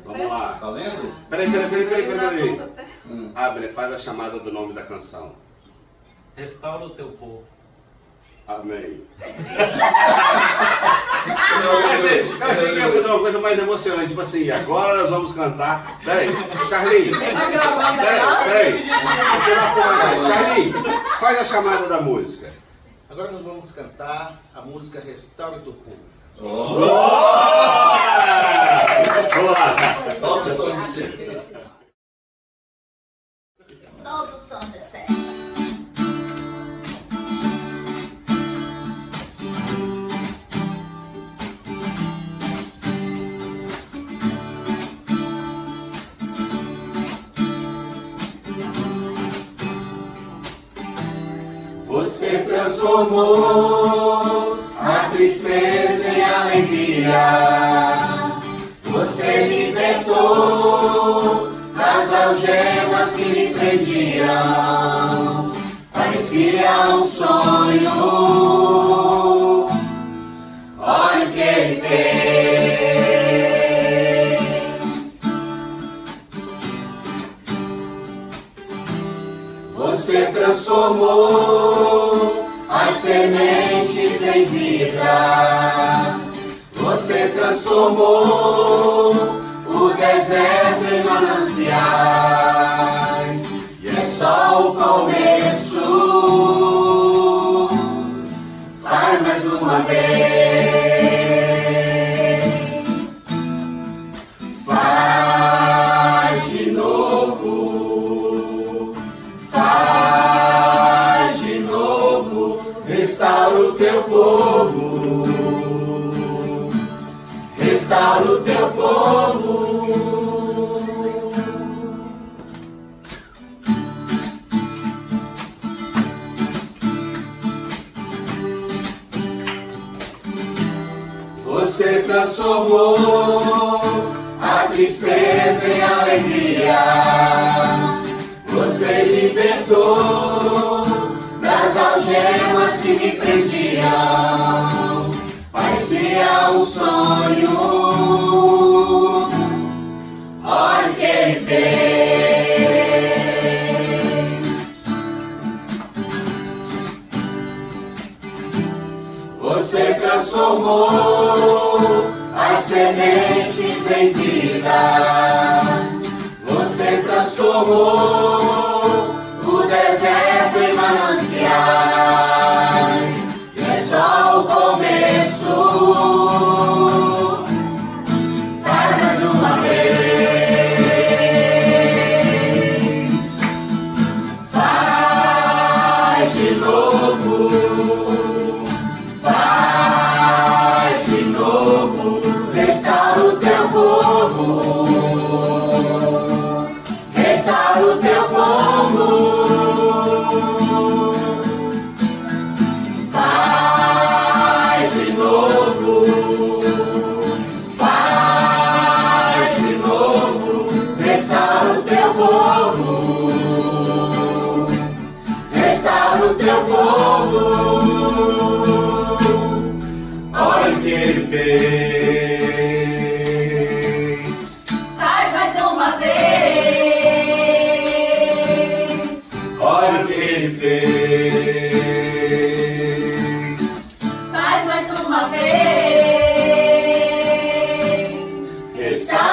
Vamos lá. Tá lendo? Peraí. Abre, faz a chamada do nome da canção. Restaura o teu povo. Amém. Eu achei que ia fazer uma coisa mais emocionante, tipo assim, agora nós vamos cantar. Peraí, Charlinho. Peraí. Charlinho, faz a chamada da música. Agora nós vamos cantar a música Restaura o Teu Povo. Vamos lá. Solta o som de Gessé. Solta o som, Gessé. Você transformou a tristeza em alegria. Você libertou das algemas que me prendiam. Parecia um sonho. Olha o que ele fez. Você transformou as sementes em vida. Você transformou o deserto em mananciais. E é só o começo. Faz mais uma vez. Faz de novo. Faz de novo. Restaura o teu povo. Restaura o teu povo. Você transformou a tristeza em alegria. Você libertou das algemas que me prendiam. Parecia um sonho. Olha o que ele fez. Você transformou as sementes em vidas. Você transformou o deserto em mananciais. E é só o começo. Faz mais uma vez. Faz de novo. Faz de novo. Restaura o teu povo. Restaura o teu povo. Faz de novo. Faz de novo. Restaura o teu povo. Restaura o teu povo. Olha o que ele fez. Faz mais uma vez. Olha o que ele fez. Faz mais uma vez. Restaura